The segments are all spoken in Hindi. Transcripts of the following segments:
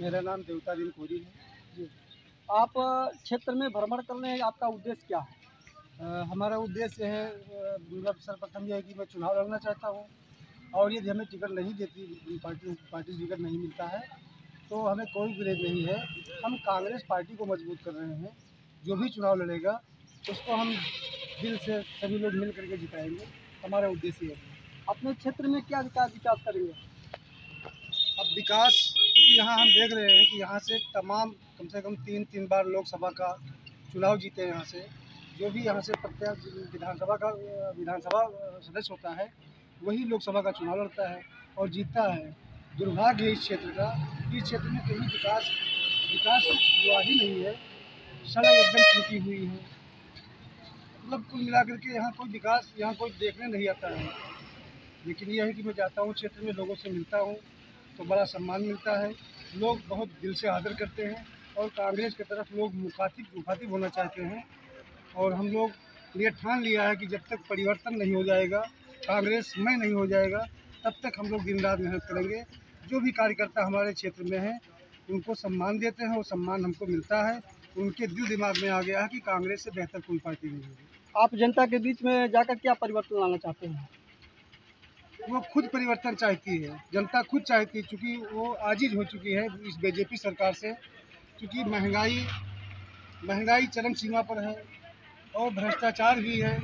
मेरा नाम देवतादीन कोरी है जी। आप क्षेत्र में भ्रमण करने आपका उद्देश्य क्या है? हमारा उद्देश्य है मतलब सर्वप्रथम यह है कि मैं चुनाव लड़ना चाहता हूँ और यदि हमें टिकट नहीं देती पार्टी टिकट नहीं मिलता है तो हमें कोई विरोध नहीं है। हम कांग्रेस पार्टी को मजबूत कर रहे हैं। जो भी चुनाव लड़ेगा उसको हम दिल से सभी लोग मिल करके जिताएंगे। हमारा उद्देश्य है। अपने क्षेत्र में क्या विकास करेंगे? अब विकास क्योंकि यहाँ हम देख रहे हैं कि यहाँ से तमाम कम से कम तीन बार लोकसभा का चुनाव जीते हैं। यहाँ से जो भी यहाँ से प्रत्येक विधानसभा सदस्य होता है वही लोकसभा का चुनाव लड़ता है और जीतता है। दुर्भाग्य है इस क्षेत्र का, इस क्षेत्र में कहीं विकास हुआ ही नहीं है। सड़क एकदम टूटी हुई है। मतलब कुल मिलाकर के यहाँ कोई विकास यहाँ कोई देखने नहीं आता है। लेकिन यह है कि मैं जाता हूँ क्षेत्र में, लोगों से मिलता हूँ तो बड़ा सम्मान मिलता है। लोग बहुत दिल से आदर करते हैं और कांग्रेस की तरफ लोग मुखातिब होना चाहते हैं। और हम लोग ये ठान लिया है कि जब तक परिवर्तन नहीं हो जाएगा, कांग्रेस में नहीं हो जाएगा, तब तक हम लोग दिन रात मेहनत करेंगे। जो भी कार्यकर्ता हमारे क्षेत्र में हैं उनको सम्मान देते हैं और सम्मान हमको मिलता है। उनके दिल दिमाग में आ गया है कि कांग्रेस से बेहतर कोई पार्टी नहीं होगी। आप जनता के बीच में जाकर क्या परिवर्तन लाना चाहते हैं? वो खुद परिवर्तन चाहती है, जनता खुद चाहती है, चूँकि वो आजिज हो चुकी है इस बीजेपी सरकार से। क्योंकि महंगाई चरम सीमा पर है और भ्रष्टाचार भी है।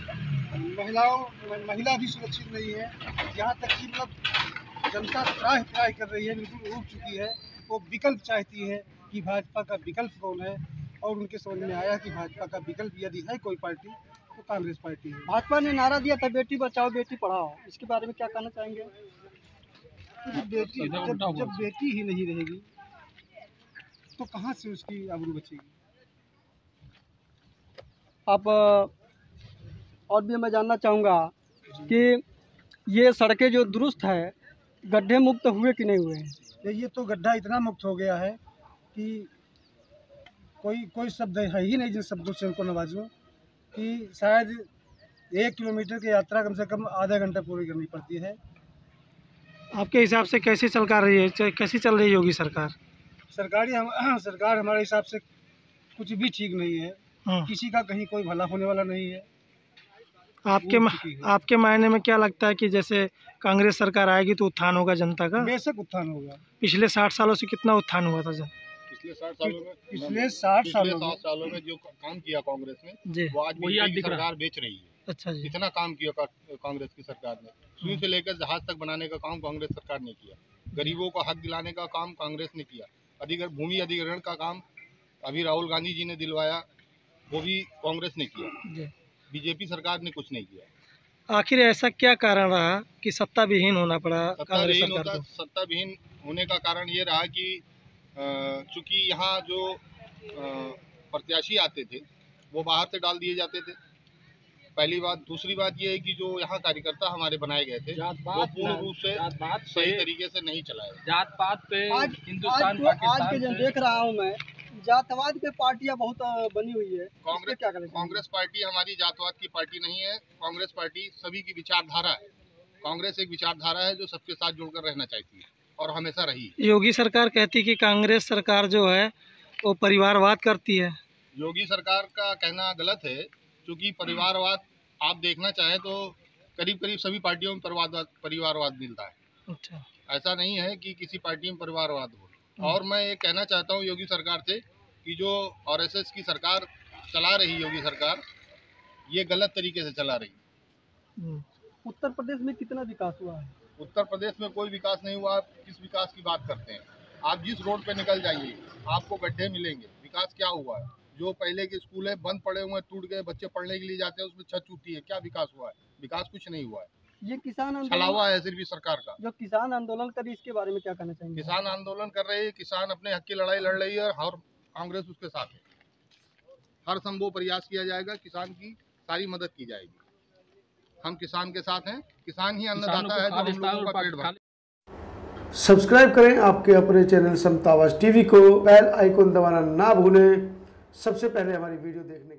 महिला भी सुरक्षित नहीं है। यहाँ तक कि मतलब जनता त्राही कर रही है, बिल्कुल उब चुकी है। वो विकल्प चाहती है कि भाजपा का विकल्प कौन है, और उनके समझ में आया कि भाजपा का विकल्प यदि है कोई पार्टी तो कांग्रेस पार्टी है। भाजपा ने नारा दिया था बेटी बचाओ बेटी पढ़ाओ, इसके बारे में क्या कहना चाहेंगे? जब बेटी ही नहीं रहेगी तो कहाँ से उसकी आबरू बचेगी? आप और भी मैं जानना चाहूँगा कि ये सड़कें जो दुरुस्त है, गड्ढे मुक्त हुए कि नहीं हुए हैं? ये तो गड्ढा इतना मुक्त हो गया है कि कोई शब्द है ही नहीं जिन शब्दों से उनको नवाजूं। कि शायद 1 किलोमीटर की यात्रा कम से कम आधा घंटा पूरी करनी पड़ती है। आपके हिसाब से कैसे कैसी चल रही होगी सरकार? सरकार हमारे हिसाब से कुछ भी ठीक नहीं है। किसी का कहीं कोई भला होने वाला नहीं है। आपके मायने में क्या लगता है कि जैसे कांग्रेस सरकार आएगी तो उत्थान होगा जनता का? बेशक उत्थान होगा। पिछले 60 सालों से कितना उत्थान हुआ था? पिछले 60 सालों में जो काम किया कांग्रेस ने वो आज बीजेपी सरकार बेच रही है। अच्छा जी। कितना काम किया कांग्रेस की सरकार ने। सुई से लेकर जहाज तक बनाने का काम कांग्रेस सरकार ने किया। गरीबों को हक दिलाने का काम कांग्रेस ने किया। भूमि अधिग्रहण का काम अभी राहुल गांधी जी ने दिलवाया, वो भी कांग्रेस ने किया। बीजेपी सरकार ने कुछ नहीं किया। आखिर ऐसा क्या कारण रहा कि सत्ता विहीन होना पड़ा कांग्रेस सरकार को? सत्ता विहीन होने का कारण ये रहा कि चूंकि यहाँ जो प्रत्याशी आते थे वो बाहर से डाल दिए जाते थे, पहली बात। दूसरी बात ये है कि जो यहाँ कार्यकर्ता हमारे बनाए गए थे वो पूर्ण रूप से सही तरीके से नहीं चलाए। जात पात पे हिंदुस्तान आज के जो देख रहा हूँ मैं, जातवाद पे पार्टियां बहुत बनी हुई है। कांग्रेस पार्टी हमारी जातवाद की पार्टी नहीं है। कांग्रेस पार्टी सभी की विचारधारा है। कांग्रेस एक विचारधारा है जो सबके साथ जुड़कर रहना चाहती है और हमेशा रही। योगी सरकार कहती कि कांग्रेस सरकार जो है वो परिवारवाद करती है। योगी सरकार का कहना गलत है, क्योंकि परिवारवाद आप देखना चाहें तो करीब सभी पार्टियों में परिवारवाद मिलता है। अच्छा, ऐसा नहीं है कि किसी पार्टी में परिवारवाद हो। और मैं ये कहना चाहता हूँ योगी सरकार से कि जो आरएसएस की सरकार चला रही योगी सरकार, ये गलत तरीके से चला रही। उत्तर प्रदेश में कितना विकास हुआ है? उत्तर प्रदेश में कोई विकास नहीं हुआ। आप किस विकास की बात करते हैं? आप जिस रोड पे निकल जाइए आपको गड्ढे मिलेंगे। विकास क्या हुआ है? जो पहले के स्कूल है बंद पड़े हुए हैं, टूट गए, बच्चे पढ़ने के लिए जाते हैं उसमें छत टूटी है। क्या विकास हुआ है? विकास कुछ नहीं हुआ है। ये किसान छलावा है सिर्फ सरकार का। जो किसान आंदोलन करी, इसके बारे में क्या कहना चाहेंगे? किसान आंदोलन कर रहे हैं, किसान अपने हक की लड़ाई लड़ रही है और कांग्रेस उसके साथ है। हर संभव प्रयास किया जाएगा, किसान की सारी मदद की जाएगी। हम किसान के साथ हैं। किसान ही अन्नदाता है जो हम लोगों का पेट भरता है। सब्सक्राइब करें आपके अपने चैनल समता आवाज़ टीवी को। बेल आइकन दबाना ना भूलें, सबसे पहले हमारी वीडियो देखने